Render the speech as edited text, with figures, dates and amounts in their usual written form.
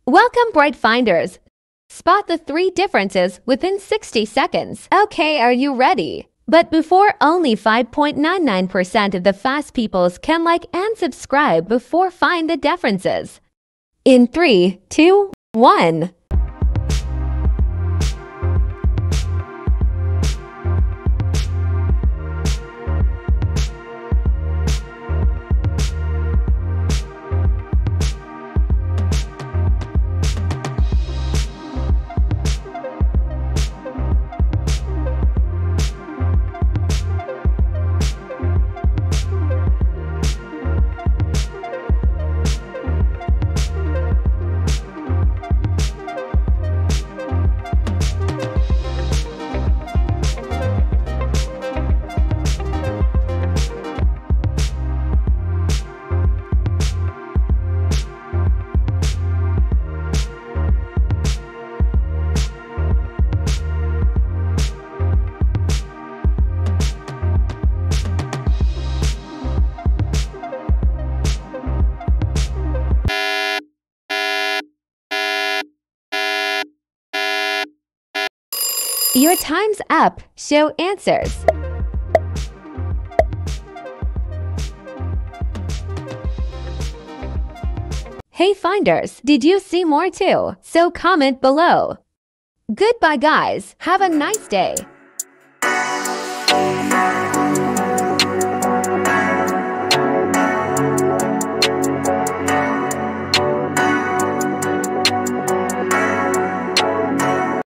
Welcome, BrightFinders! Spot the 3 differences within 60 seconds. Okay, are you ready? But before, only 5.99% of the fast peoples can like and subscribe before find the differences. In 3, 2, 1. Your time's up. Show answers. Hey Finders, did you see more too? So comment below. Goodbye guys. Have a nice day.